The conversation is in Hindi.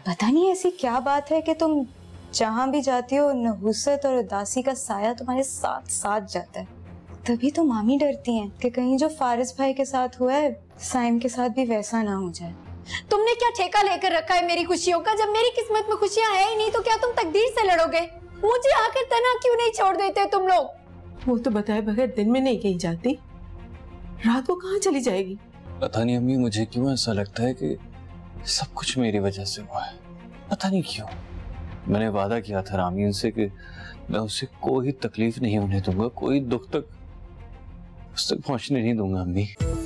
पता नहीं ऐसी क्या बात है कि तुम जहां भी जाती हो नहुसत और उदासी का साया तुम्हारे साथ साथ जाता है। तभी तो मामी डरती हैं कि कहीं जो फारिस भाई के साथ हुआ है साइम के साथ भी वैसा ना हो जाए। तुमने क्या ठेका लेकर रखा है मेरी खुशियों का? जब मेरी किस्मत में खुशियां है ही नहीं तो क्या तुम तकदीर से लड़ोगे? मुझे आखिर तना क्यों नहीं छोड़ देते तुम लोग? वो तो बताए बगैर दिन में नहीं कहीं जाती, रात को कहाँ चली जाएगी? पता नहीं अम्मी, मुझे क्यों ऐसा लगता है कि सब कुछ मेरी वजह से हुआ है। पता नहीं क्यों। मैंने वादा किया था रामीन से कि मैं उसे कोई तकलीफ नहीं होने दूंगा, कोई दुख तक उस तक पहुंचने नहीं दूंगा अम्मी।